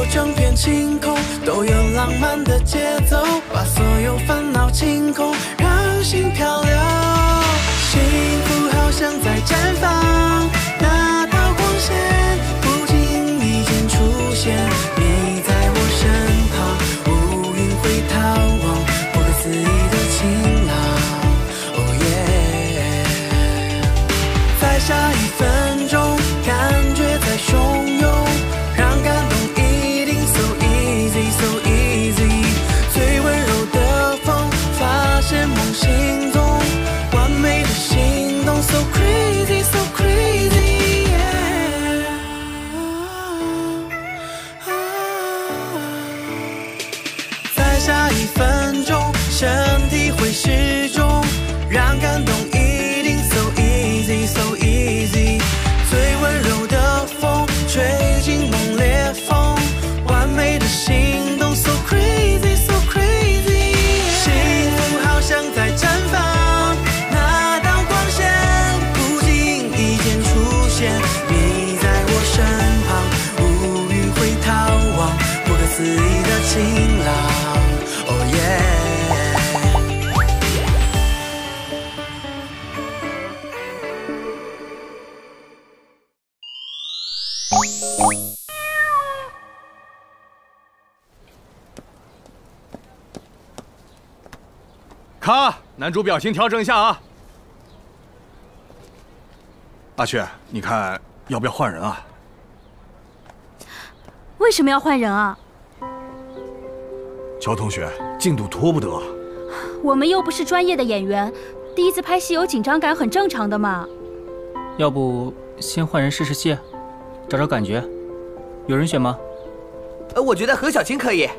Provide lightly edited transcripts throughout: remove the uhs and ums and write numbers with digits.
整片晴空，都有浪漫的节奏，把所有烦恼清空，让心漂流。幸福好像在绽放，那道光线不经意间出现，你在我身旁，乌云会逃亡，不可思议的晴朗。Oh yeah， 在下一分钟，感觉在汹涌，让感动一定 so easy so easy。最温柔的风，发现梦行踪，完美的心动 so crazy so crazy yeah。在下一分钟，身体会失重，让感动一定 so easy so easy。最温柔的风，吹进梦裂缝，完美的心动 so crazy so crazy。幸福好像在绽放，那道光线不经意间出现，你在我身旁，乌云会逃亡，不可思议的晴朗。Oh yeah。 咔，男主表情调整一下啊！阿雪，你看要不要换人啊？ 为什么要换人啊？ 乔同学，进度拖不得。 我们又不是专业的演员，第一次拍戏有紧张感很正常的嘛。 要不先换人试试戏，找找感觉。有人选吗？ 我觉得何小晴可以。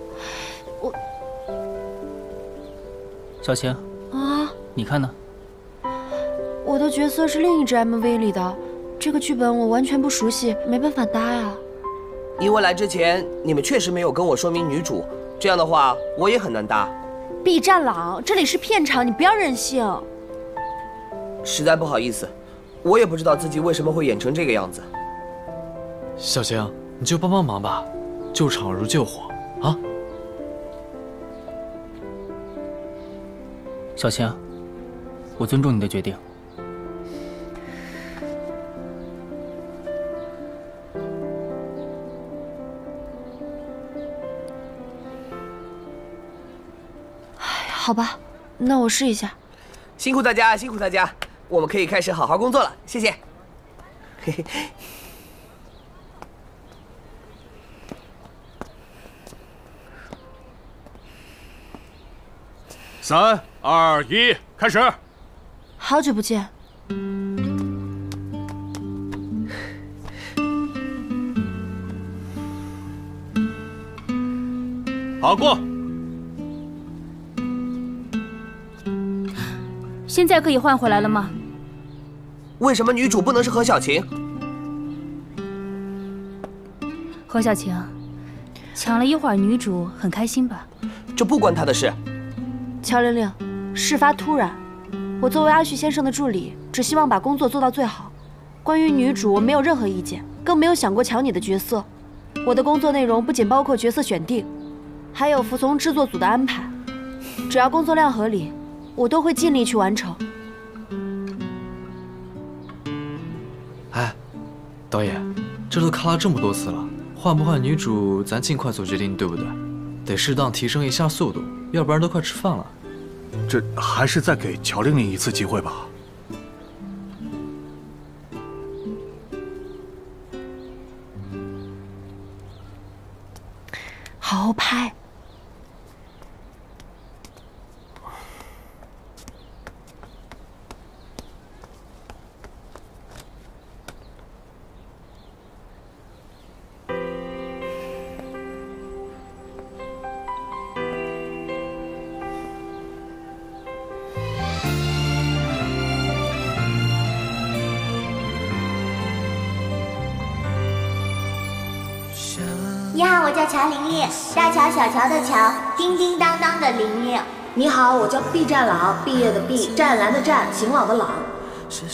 小晴啊， 你看呢？ 我的角色是另一支 MV 里的，这个剧本我完全不熟悉，没办法搭呀。 因为来之前你们确实没有跟我说明女主，这样的话我也很难搭。 毕战狼，这里是片场，你不要任性。 实在不好意思，我也不知道自己为什么会演成这个样子。 小晴，你就帮帮忙吧，救场如救火啊！ 小晴，我尊重你的决定。 好吧，那我试一下。 辛苦大家，辛苦大家，我们可以开始好好工作了，谢谢。嘿嘿。 3、2、1，开始！ 好久不见。 好过。 现在可以换回来了吗？ 为什么女主不能是何小晴？ 何小晴，抢了一会儿女主，很开心吧？ 这不关她的事。 乔玲玲，事发突然，我作为阿旭先生的助理，只希望把工作做到最好。关于女主，我没有任何意见，更没有想过抢你的角色。我的工作内容不仅包括角色选定，还有服从制作组的安排。只要工作量合理，我都会尽力去完成。 哎，导演，这都咔了这么多次了，换不换女主，咱尽快做决定，对不对？得适当提升一下速度，要不然都快吃饭了。 这还是再给乔玲玲一次机会吧。 好好拍。 你好，我叫乔玲玲，大乔小乔的乔，叮叮当当的玲玲。 你好，我叫毕战狼，毕业的毕，湛蓝的湛，晴朗的朗。 是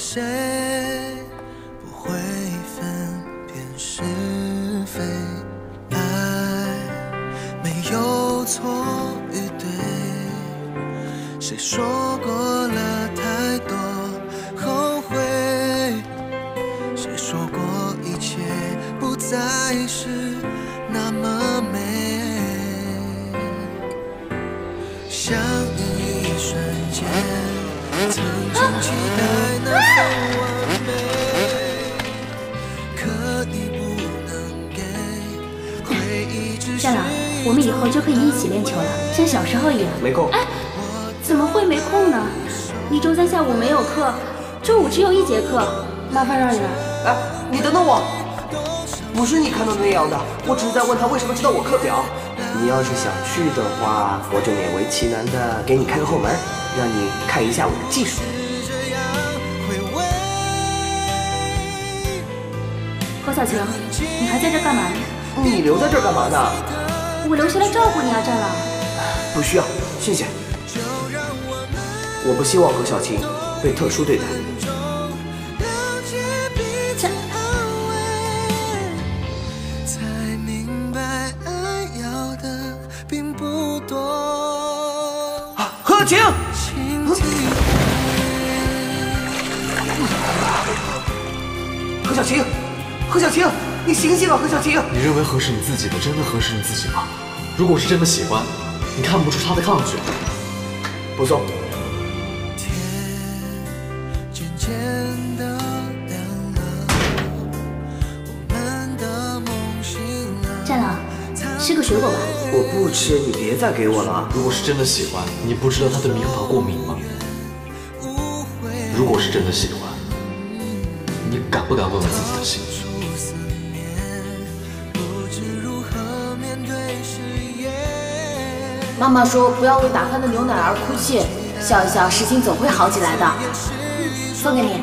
谁不会分辨是非？爱有错与对，谁说过了太多后悔？谁说过一切不再是那么美？相遇一瞬间，曾经期待那份完美，可你不能给回忆只是。 战狼，我们以后就可以一起练球了，像小时候一样。 没空。 哎，怎么会没空呢？你周三下午没有课，周五只有1节课。 麻烦让一让。 哎，你等等我，不是你看到的那样的，我只是在问他为什么知道我课表。你要是想去的话，我就勉为其难的给你开个后门，让你看一下我的技术。 侯小晴，你还在这干嘛呢？ 你留在这儿干嘛呢？ 我留下来照顾你啊，战狼。 不需要，谢谢。我不希望何小晴被特殊对待。何小晴！何小晴，何小晴，你醒醒啊，何小晴！ 你认为合适你自己的，真的合适你自己吗？如果是真的喜欢，你看不出他的抗拒。 不送。 战狼，吃个水果吧。 我不吃，你别再给我了。 如果是真的喜欢，你不知道他对猕猴桃过敏吗？如果是真的喜欢，你敢不敢问问自己的心？ 妈妈说不要为打翻的牛奶而哭泣，笑一笑，事情总会好起来的。送给你。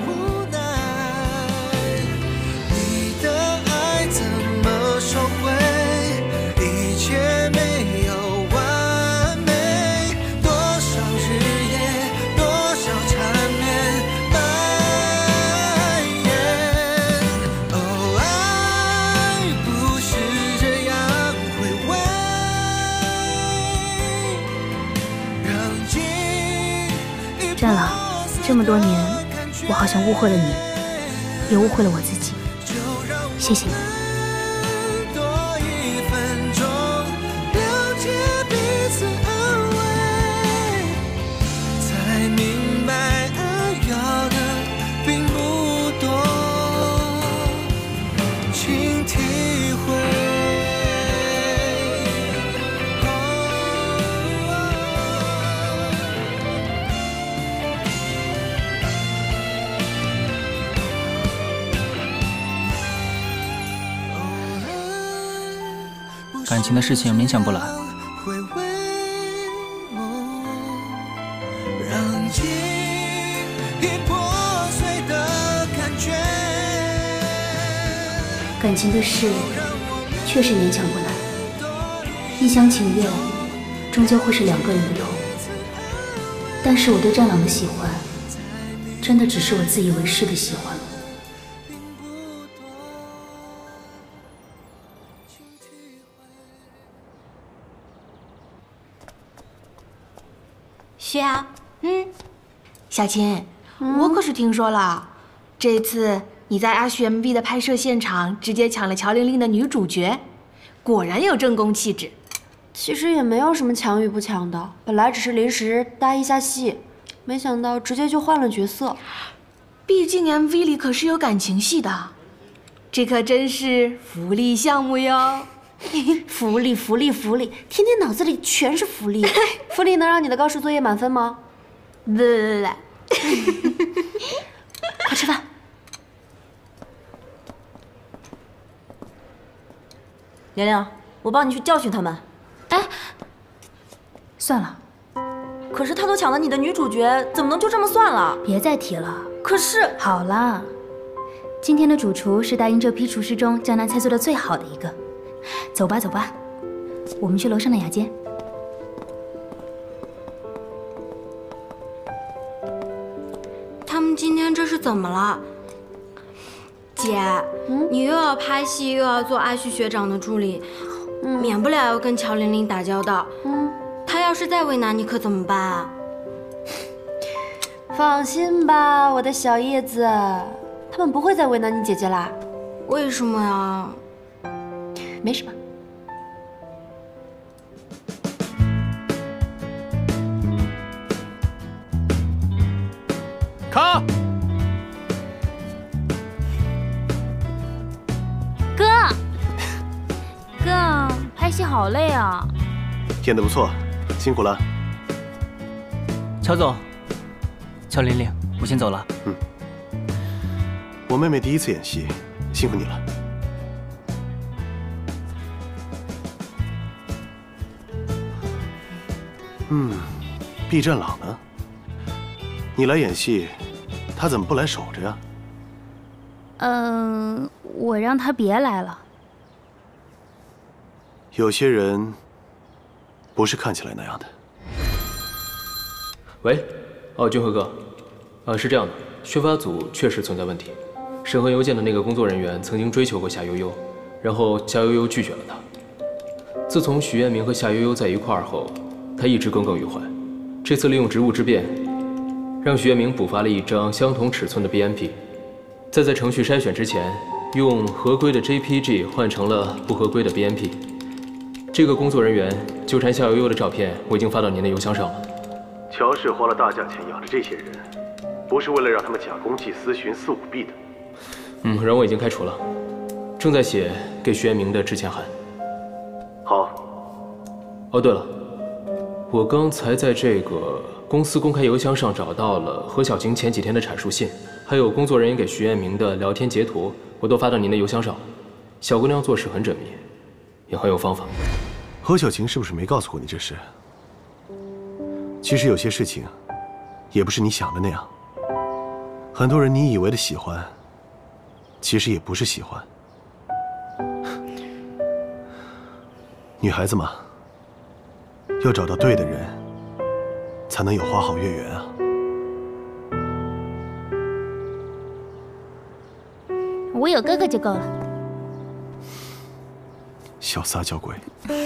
战狼，这么多年，我好像误会了你，也误会了我自己。谢谢你。 感情的事情勉强不来。 感情的事确实勉强不来，一厢情愿终究会是2个人的痛。但是我对战狼的喜欢，真的只是我自以为是的喜欢吗？ 雪啊，小琴，我可是听说了，这次你在阿旭 MV 的拍摄现场直接抢了乔玲玲的女主角，果然有正宫气质。其实也没有什么抢与不抢的，本来只是临时搭一下戏，没想到直接就换了角色。毕竟 MV 里可是有感情戏的，这可真是福利项目哟。福利，福利，福利，天天脑子里全是福利。福利能让你的高数作业满分吗？不，快吃饭。 玲玲，我帮你去教训他们。 哎，算了。 可是他都抢了你的女主角，怎么能就这么算了？ 别再提了。 可是， 好啦，今天的主厨是答应这批厨师中江南菜做的最好的一个。走吧，走吧，我们去楼上的雅间。 他们今天这是怎么了？姐，你又要拍戏，又要做阿旭学长的助理， 免不了要跟乔玲玲打交道。她要是再为难你，可怎么办啊？ 放心吧，我的小叶子，他们不会再为难你姐姐啦。 为什么呀？ 没什么。 卡， 哥，拍戏好累啊。 演得不错，辛苦了。 乔总，乔玲玲，我先走了。 我妹妹第一次演戏，辛苦你了。毕占朗呢？你来演戏，他怎么不来守着呀？ 我让他别来了。 有些人不是看起来那样的。 喂，君和哥，是这样的，宣发组确实存在问题。审核邮件的那个工作人员曾经追求过夏悠悠，然后夏悠悠拒绝了他。自从许彦明和夏悠悠在一块儿后，他一直耿耿于怀。这次利用职务之便，让许彦明补发了一张相同尺寸的 BMP， 在程序筛选之前，用合规的 JPG 换成了不合规的 BMP。这个工作人员纠缠夏悠悠的照片，我已经发到您的邮箱上了。 乔氏花了大价钱养着这些人，不是为了让他们假公济私、徇私舞弊的。 人我已经开除了，正在写给徐彦明的致歉函。 好。 哦，对了，我刚才在这个公司公开邮箱上找到了何小晴前几天的阐述信，还有工作人员给徐彦明的聊天截图，我都发到您的邮箱上了。小姑娘做事很缜密，也很有方法。 何小晴是不是没告诉过你这事？其实有些事情，也不是你想的那样。很多人你以为的喜欢，其实也不是喜欢。女孩子嘛，要找到对的人，才能有花好月圆啊。 我有哥哥就够了。 小撒娇鬼。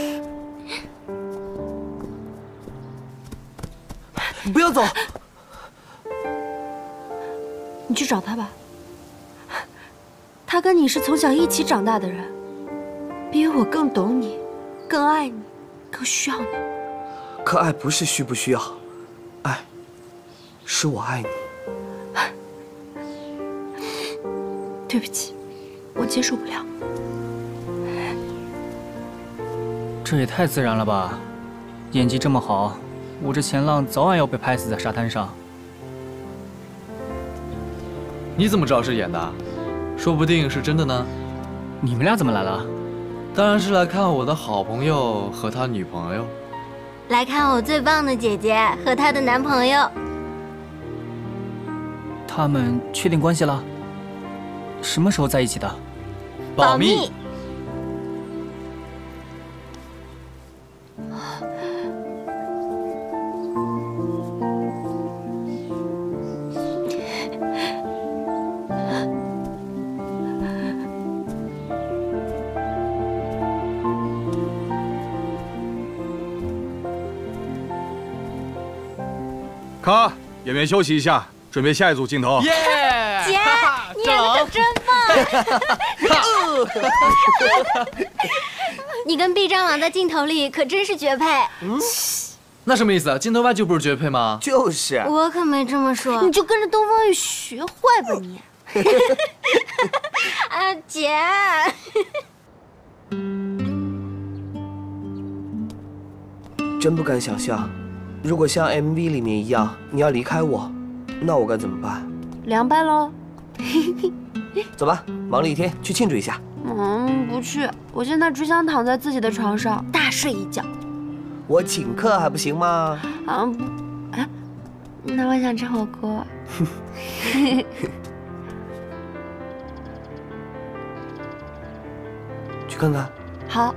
你不要走！ 你去找他吧。他跟你是从小一起长大的人，比我更懂你，更爱你，更需要你。 可爱不是需不需要，爱是我爱你。 对不起，我接受不了。 这也太自然了吧！演技这么好，我这前浪早晚要被拍死在沙滩上。 你怎么知道是演的？说不定是真的呢。 你们俩怎么来了？ 当然是来看我的好朋友和他女朋友。 来看我最棒的姐姐和她的男朋友。 他们确定关系了？什么时候在一起的？ 保密。 咔，演员休息一下，准备下一组镜头。 姐，你演的可真棒！你跟毕张朗在镜头里可真是绝配。 那什么意思？镜头外就不是绝配吗？ 就是。 我可没这么说。 你就跟着东方玉学坏吧你。 啊，姐。 真不敢想象，如果像 MV 里面一样，你要离开我，那我该怎么办？ 凉拌喽。 走吧，忙了一天，去庆祝一下。 不去，我现在只想躺在自己的床上大睡一觉。 我请客还不行吗？ 那我想吃火锅。 去看看。 好。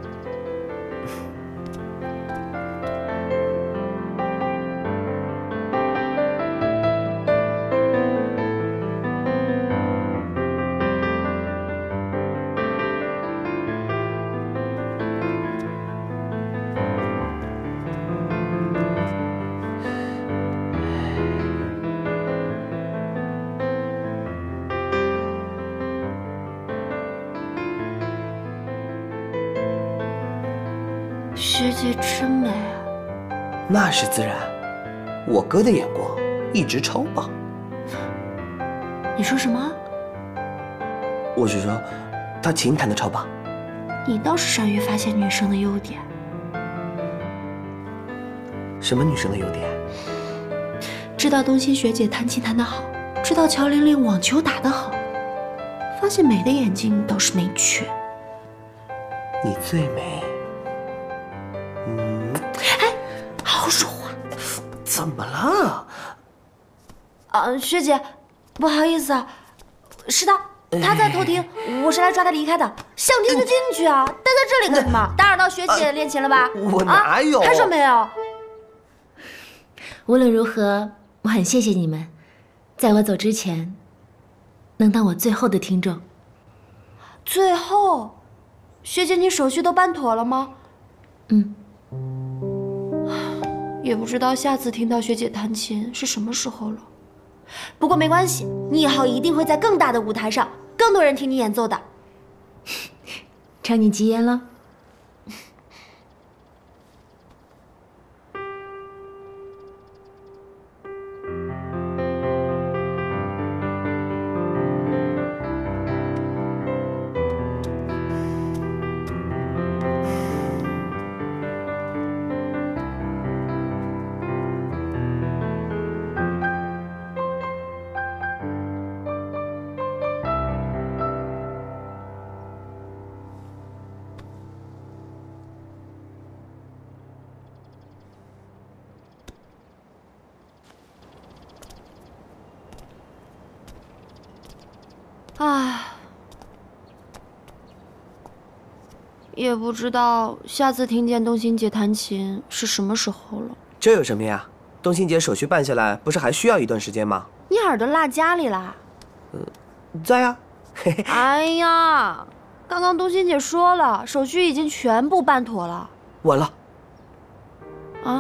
学姐真美啊！ 那是自然，我哥的眼光一直超棒。 你说什么？ 我是说，他琴弹的超棒。 你倒是善于发现女生的优点。 什么女生的优点？ 知道东心学姐弹琴弹得好，知道乔玲玲网球打得好，发现美的眼睛倒是没缺。 你最美。 哎，好好说话。 怎么了？ 学姐，不好意思啊，是的，他在偷听，我是来抓他离开的。想听就进去啊，待在这里干什么？打扰到学姐练琴了吧？ 我哪有？ 还说没有？ 无论如何，我很谢谢你们，在我走之前，能当我最后的听众。 最后，学姐，你手续都办妥了吗？ 嗯。 也不知道下次听到学姐弹琴是什么时候了。不过没关系，你以后一定会在更大的舞台上，更多人听你演奏的。 承你吉言了。 唉，也不知道下次听见东心姐弹琴是什么时候了。 这有什么呀？东心姐手续办下来，不是还需要一段时间吗？ 你耳朵落家里啦？ 在呀。 哎呀，刚刚东心姐说了，手续已经全部办妥了。 完了。 啊？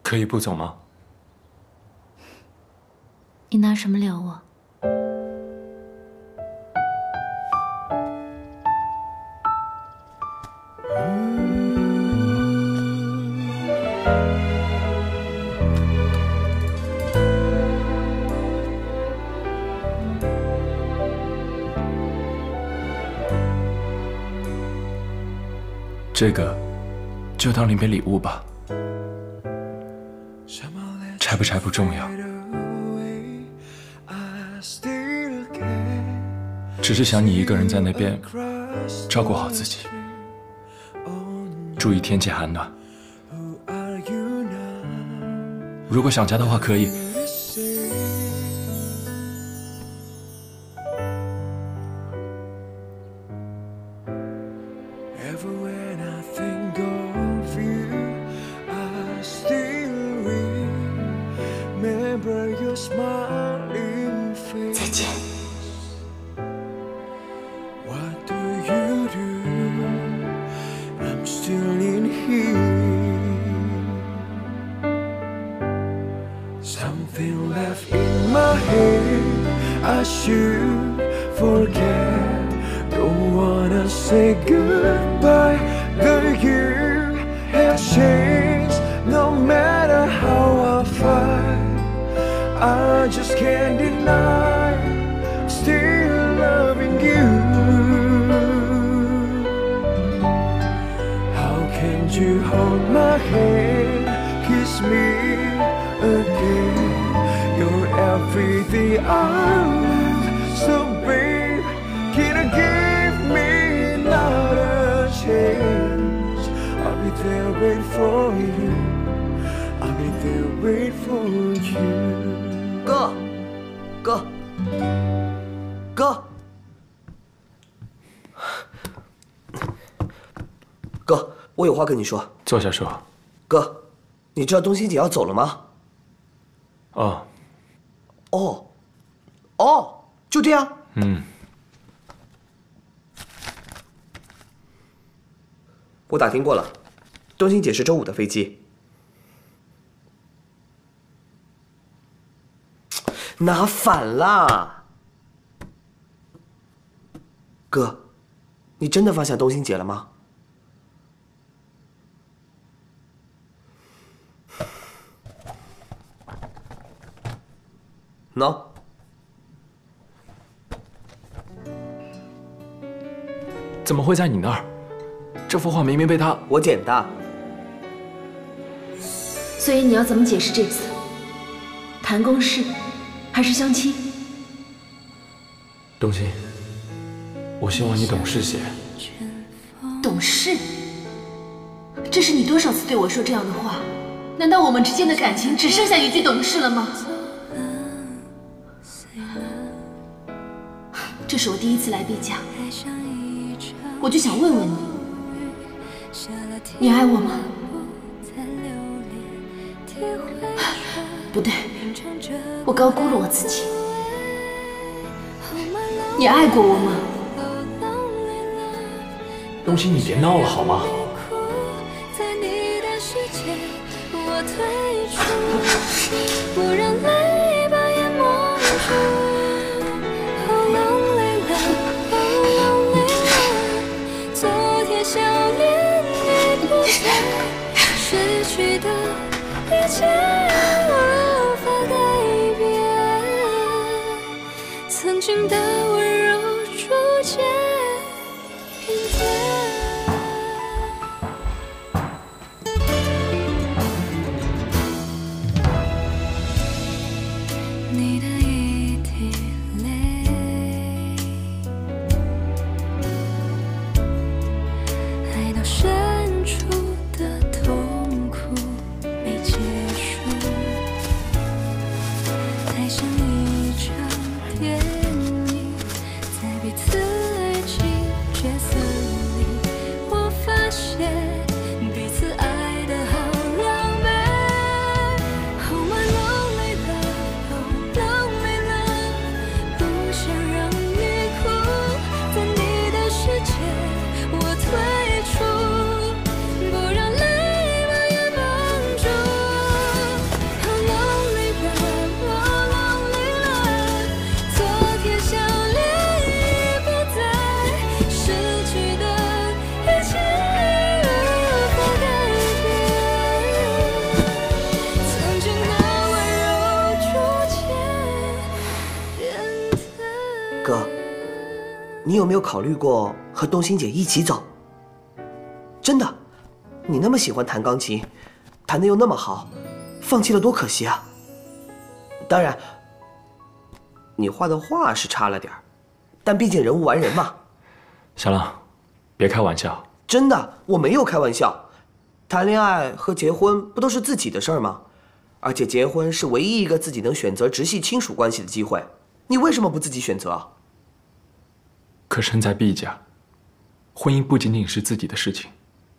可以不走吗？ 你拿什么撩我？ 这个就当临别礼物吧，拆不拆不重要，只是想你一个人在那边照顾好自己，注意天气寒暖。如果想家的话，可以。 再见。 Something left in my head I should forget. Don't wanna say goodbye. The year has changed. No matter how I fight, I just can't deny still loving you. How can you hold my hand, kiss me again? You're everything I love. So babe, can you give me another chance? I'll be there wait for you. I'll be there wait for you. 哥，我有话跟你说。 坐下说。 哥，你知道东星姐要走了吗？哦，就这样。我打听过了，东星姐是周5的飞机。拿反了。哥，你真的放下东星姐了吗？喏， 怎么会在你那儿？这幅画明明被他…… 我捡的。 所以你要怎么解释这次？谈公事，还是相亲？ 东星，我希望你懂事些。 懂事？这是你多少次对我说这样的话？难道我们之间的感情只剩下一句懂事了吗？这是我第一次来毕加，我就想问问你，你爱我吗？不对，我高估了我自己。你爱过我吗？ 东星，你别闹了好吗？ 失去的一切无法改变，曾经的温柔逐渐变淡。你的一滴泪，爱到深处的痛苦没结束，爱像一场电影有没有考虑过和东欣姐一起走？真的，你那么喜欢弹钢琴，弹得又那么好，放弃了多可惜啊！当然，你画的画是差了点儿，但毕竟人无完人嘛。 小浪，别开玩笑。 真的，我没有开玩笑。谈恋爱和结婚不都是自己的事儿吗？而且结婚是唯一一个自己能选择直系亲属关系的机会，你为什么不自己选择啊？ 可身在毕家，婚姻不仅仅是自己的事情。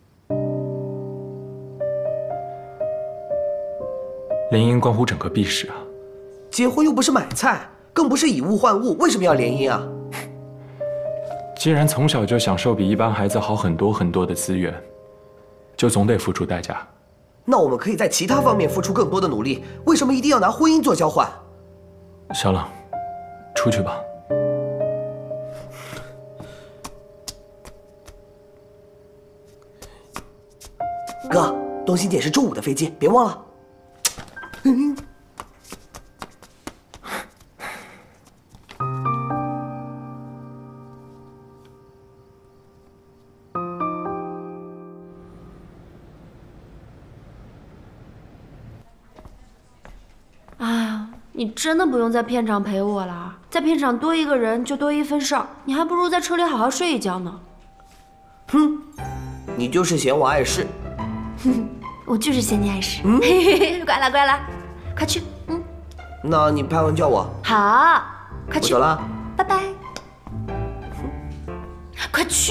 联姻关乎整个毕氏啊。 结婚又不是买菜，更不是以物换物，为什么要联姻啊？ 既然从小就享受比一般孩子好很多很多的资源，就总得付出代价。 那我们可以在其他方面付出更多的努力，为什么一定要拿婚姻做交换？ 小浪，出去吧。 哥，东欣姐是周5的飞机，别忘了。 你真的不用在片场陪我了，在片场多一个人就多一份事儿，你还不如在车里好好睡一觉呢。 哼，你就是嫌我碍事。 我就是嫌你碍事。乖了乖了，快去。 那你拍完叫我。 好，快去。 我走了， 拜拜。快去。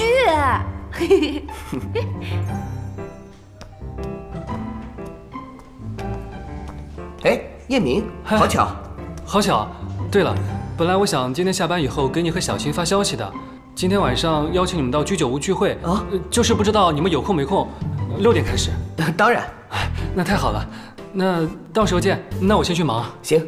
哎，叶明，好巧， 好巧。对了，本来我想今天下班以后给你和小琴发消息的，今天晚上邀请你们到居酒屋聚会啊，就是不知道你们有空没空，6点开始。 当然。 那太好了，那到时候见。那我先去忙。 行。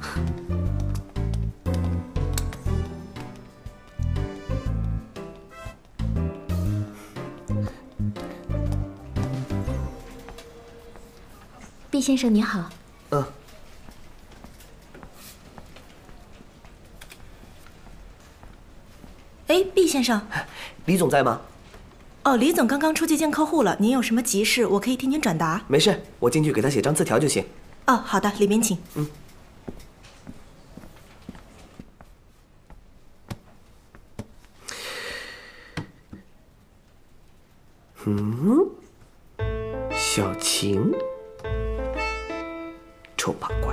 毕先生你好。 哎，毕先生， 李总在吗？ 哦，李总刚刚出去见客户了。您有什么急事，我可以替您转达。 没事，我进去给他写张字条就行。 哦，好的，里面请。 小琴，臭八怪。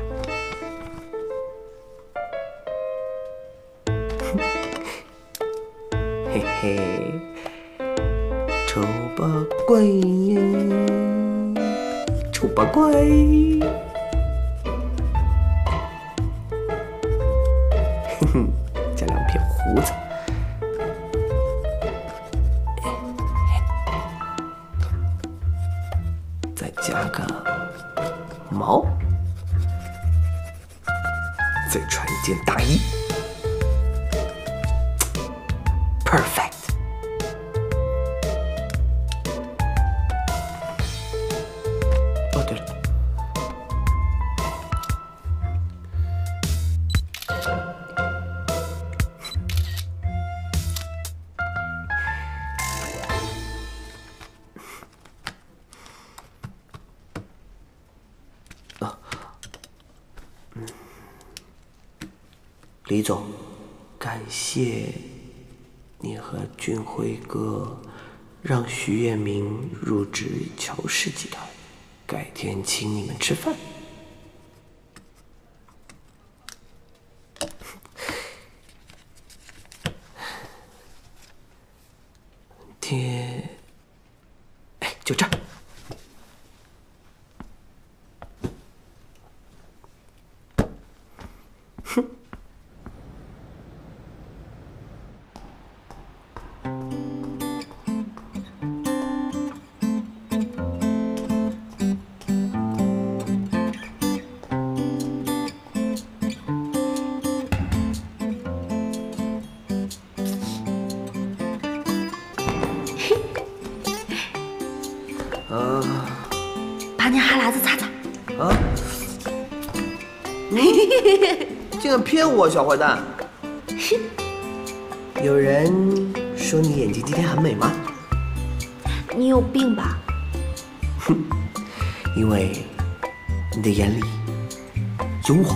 嘿嘿，丑八怪，丑八怪。加2片胡子。再加个毛，再穿一件大衣。Perfect。哦，对了，李总，感谢你和俊辉哥让徐彦明入职乔氏集团，改天请你们吃饭。贴，哎，就这儿。哼。 把你哈喇子擦擦。 啊！竟然骗我，小坏蛋！ 有人说你眼睛今天很美吗？ 你有病吧？ 哼，因为你的眼里有我。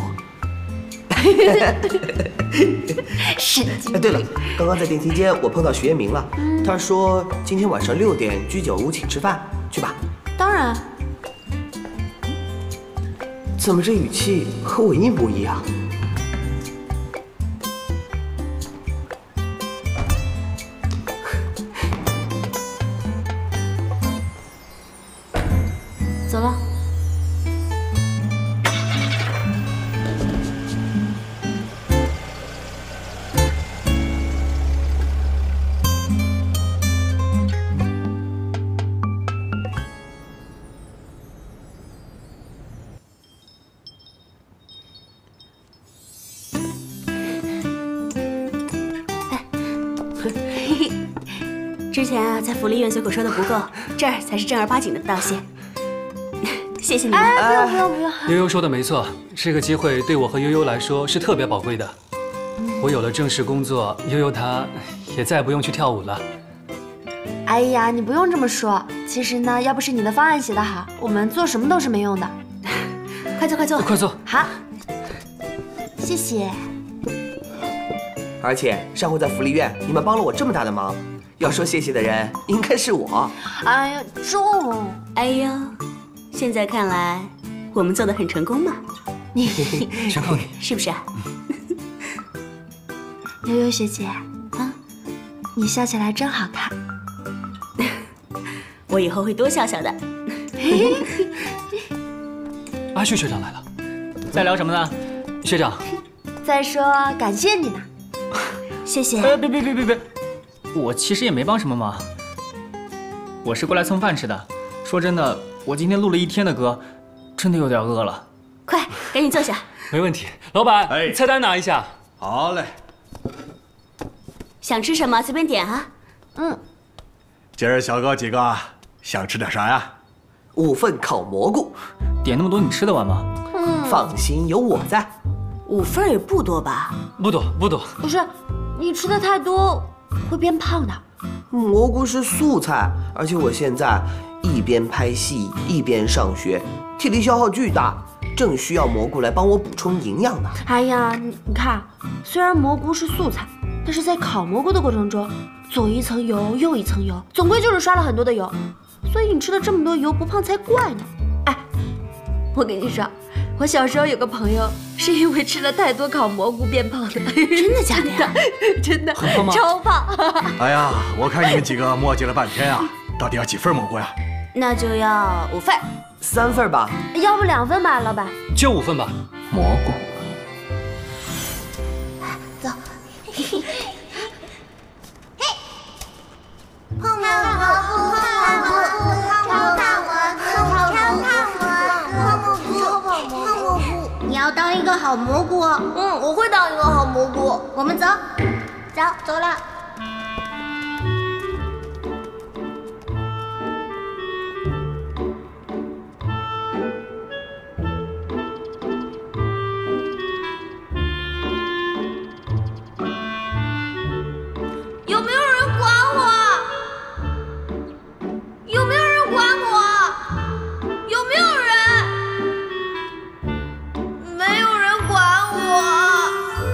神经病！ 哎，对了，刚刚在电梯间我碰到徐彦明了，他说今天晚上6点居酒屋请吃饭，去吧。 当然。 怎么这语气和我一模一样？ 走了。 之前啊，在福利院随口说的不够，这儿才是正儿八经的道谢。谢谢你们。 哎，不用。 悠悠说的没错，这个机会对我和悠悠来说是特别宝贵的。我有了正式工作，悠悠她也再不用去跳舞了。 哎呀，你不用这么说。其实呢，要不是你的方案写得好，我们做什么都是没用的。 快坐，快坐， 快坐。 好，谢谢。 而且上回在福利院，你们帮了我这么大的忙，要说谢谢的人应该是我。 哎呀，重！ 哎呦，现在看来我们做得很成功嘛。 全靠你， 是不是啊？ 悠悠学姐，你笑起来真好看。 我以后会多笑笑的。 阿旭学长来了， 在聊什么呢？ 学长， 再说感谢你呢。 谢谢。 别，我其实也没帮什么忙，我是过来蹭饭吃的。说真的，我今天录了一天的歌，真的有点饿了。 快，赶紧坐下。 没问题，老板，菜单拿一下。 好嘞。 想吃什么随便点啊。 今儿小哥几个想吃点啥呀 ？5份烤蘑菇。 点那么多你吃得完吗？ 放心，有我在。 5份也不多吧？ 不多。 不是，你吃的太多会变胖的。 蘑菇是素菜，而且我现在一边拍戏一边上学，体力消耗巨大，正需要蘑菇来帮我补充营养呢。 哎呀，你看，虽然蘑菇是素菜，但是在烤蘑菇的过程中，左一层油右一层油，总归就是刷了很多的油，所以你吃了这么多油不胖才怪呢。哎，我跟你说。 我小时候有个朋友，是因为吃了太多烤蘑菇变胖的。 真的假的呀？ 真的， 很胖吗？ 超胖。 哎呀，我看你们几个磨叽了半天啊，到底要几份蘑菇呀？ 那就要5份 ，3份吧。 要不2份吧，老板。 就5份吧。 蘑菇。 走。嘿。碰蘑菇。 你要当一个好蘑菇。 我会当一个好蘑菇。 我们走，走了。 有没有人管我？有没有人管我？有没有人？ 没有人管我。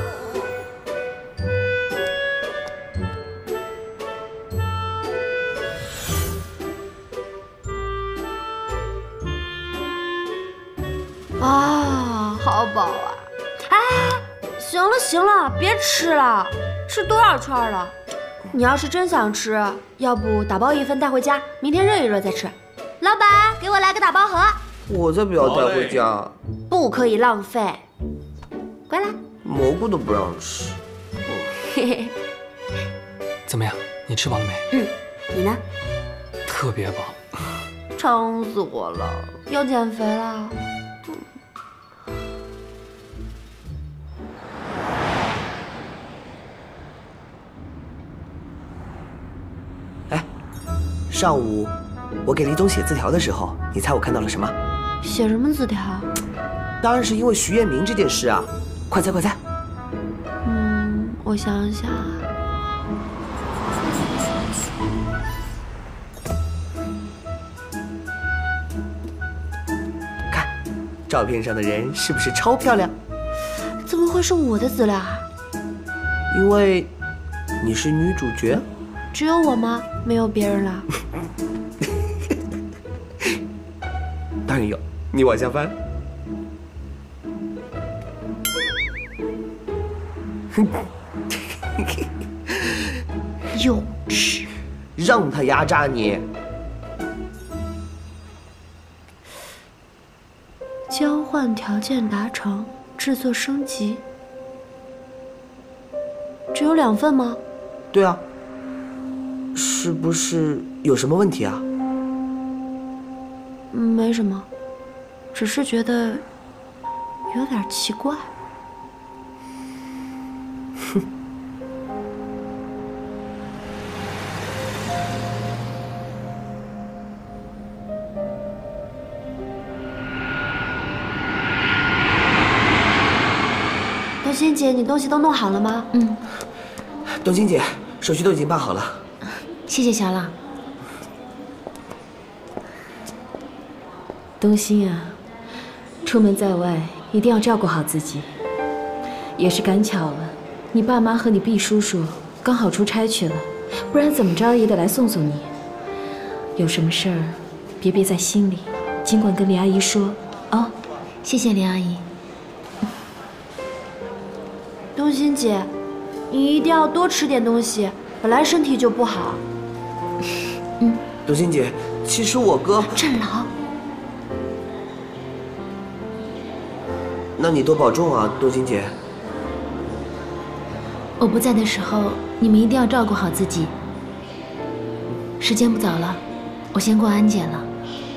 啊，好饱啊！哎，行了，别吃了，吃多少串了？你要是真想吃，要不打包1份带回家，明天热一热再吃。老板，给我来个打包盒。 我才不要带回家。 不可以浪费，乖啦！ 蘑菇都不让吃。 嘿嘿。 怎么样？你吃饱了没？ 你呢？ 特别饱。 撑死我了，要减肥了。 哎，上午我给李总写字条的时候，你猜我看到了什么？ 写什么字条？ 当然是因为徐彦明这件事啊！快猜！ 我想想， 照片上的人是不是超漂亮？ 怎么会是我的资料啊？ 因为你是女主角。 只有我吗？没有别人了？ 当然有，你往下翻。 幼稚， 让他压榨你。 交换条件达成，制作升级。只有2份吗？ 对啊。是不是有什么问题啊？ 没什么，只是觉得有点奇怪。 哼。 东欣姐，你东西都弄好了吗？ 嗯。 东欣姐，手续都已经办好了。 谢谢小朗。东欣啊，出门在外一定要照顾好自己。也是赶巧了，你爸妈和你毕叔叔刚好出差去了，不然怎么着也得来送送你。有什么事儿，别憋在心里，尽管跟林阿姨说哦。谢谢林阿姨。 东欣姐，你一定要多吃点东西，本来身体就不好。 东欣姐，其实我哥镇牢。 那你多保重啊，东欣姐。 我不在的时候，你们一定要照顾好自己。时间不早了，我先过安检了。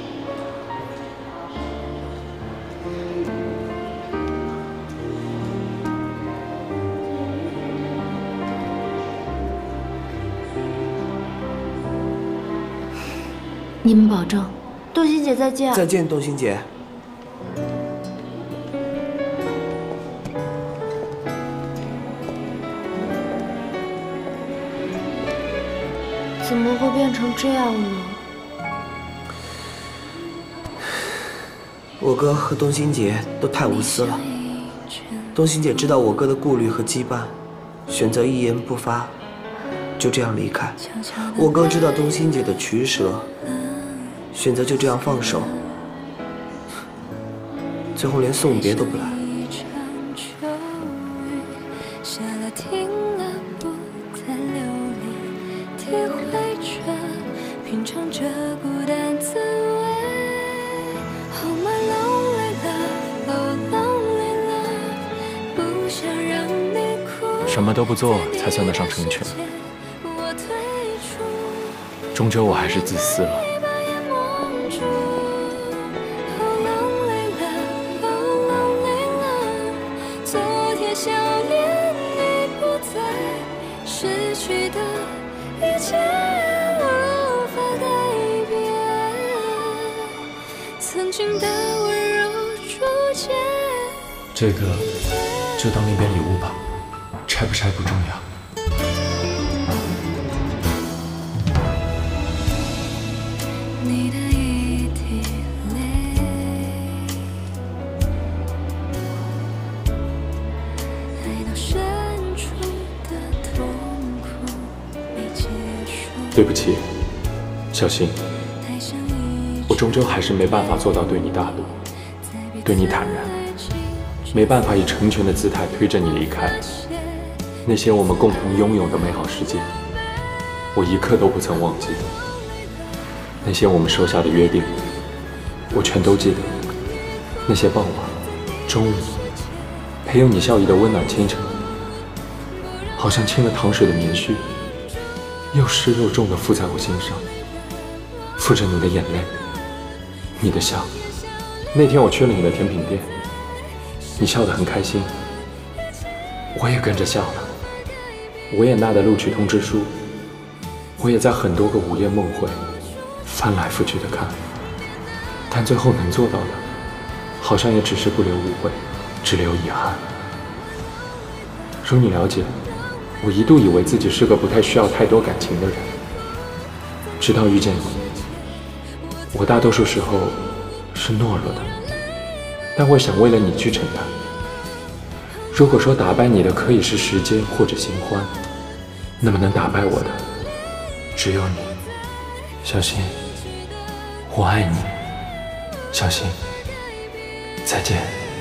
你们保重。 东欣姐再见。 再见，东欣姐。 怎么会变成这样呢？ 我哥和东欣姐都太无私了。东欣姐知道我哥的顾虑和羁绊，选择一言不发，就这样离开。我哥知道东欣姐的取舍，选择就这样放手，最后连送别都不来。 什么都不做才算得上成全，终究我还是自私了。这个就当那边礼物吧，拆不拆不重要。 你的一滴泪，爱到深处的痛苦没结束。 对不起，小新，我终究还是没办法做到对你大度，对你坦然。没办法以成全的姿态推着你离开，那些我们共同拥有的美好时间，我一刻都不曾忘记。那些我们设下的约定，我全都记得。那些傍晚、中午，陪有你笑意的温暖清晨，好像浸了糖水的棉絮，又湿又重地附在我心上，附着你的眼泪，你的笑。那天我去了你的甜品店。你笑得很开心，我也跟着笑了。维也纳的录取通知书，我也在很多个午夜梦回翻来覆去的看，但最后能做到的，好像也只是不留误会，只留遗憾。如你了解，我一度以为自己是个不太需要太多感情的人，直到遇见你，我大多数时候是懦弱的。 但我想为了你去承担。如果说打败你的可以是时间或者新欢，那么能打败我的只有你。小新，我爱你。小新，再见。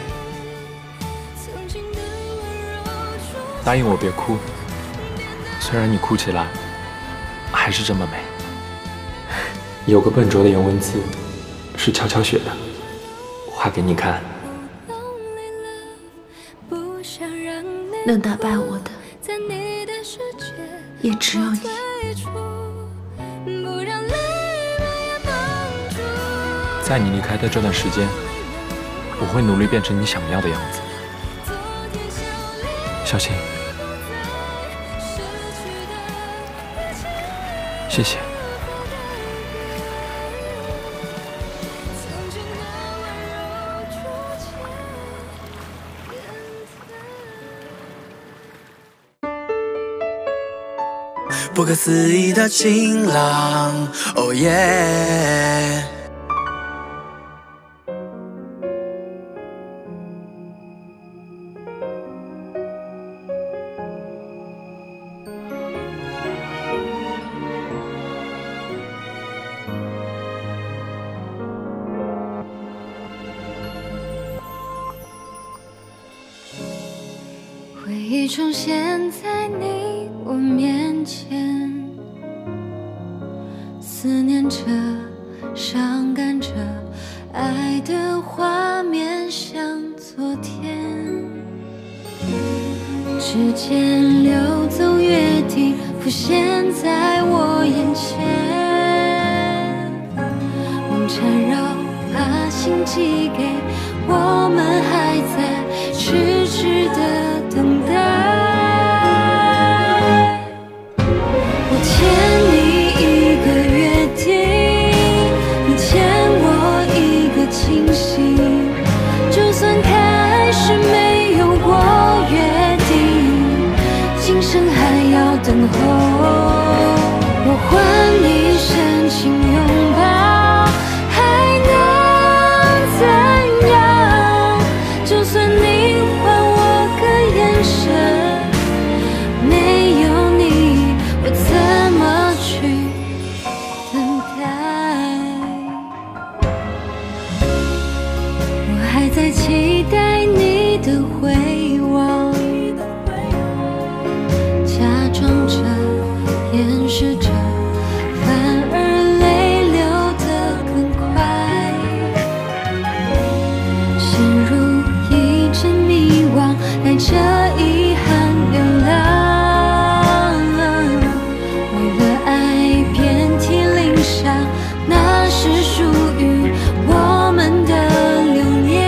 答应我别哭，虽然你哭起来还是这么美。有个笨拙的颜文字是悄悄写的，画给你看。 能打败我的也只有你。 在你离开的这段时间，我会努力变成你想要的样子。小新，谢谢。 不可思议的晴朗，哦耶！ 回忆重现在你我面前，思念着，伤感着，爱的画面像昨天。指尖流走约定，浮现在我眼前。梦缠绕，把心寄给我们，还在痴痴的等待。我欠你一个约定，你欠我一个清醒。就算开始没有过约定，今生还要等候。我还你深情拥抱，还能怎样？就算你还我个眼神，没有你我怎么去等待？我还在期待你的回望，假装着，掩饰着，反而泪流得更快，陷入一阵迷惘，带着遗憾流浪。为了爱遍体鳞伤，那是属于我们的留念。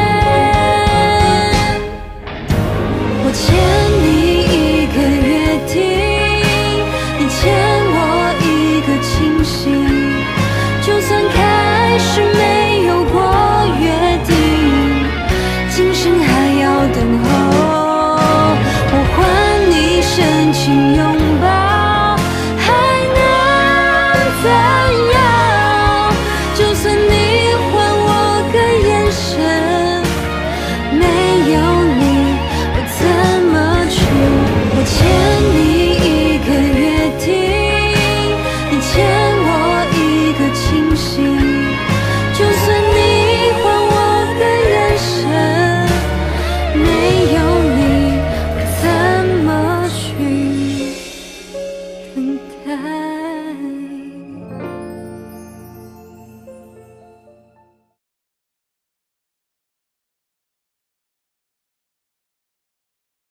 我欠你一个约定，你欠我一个清醒。就算开始没有过约定，今生还要等候。我还你深情拥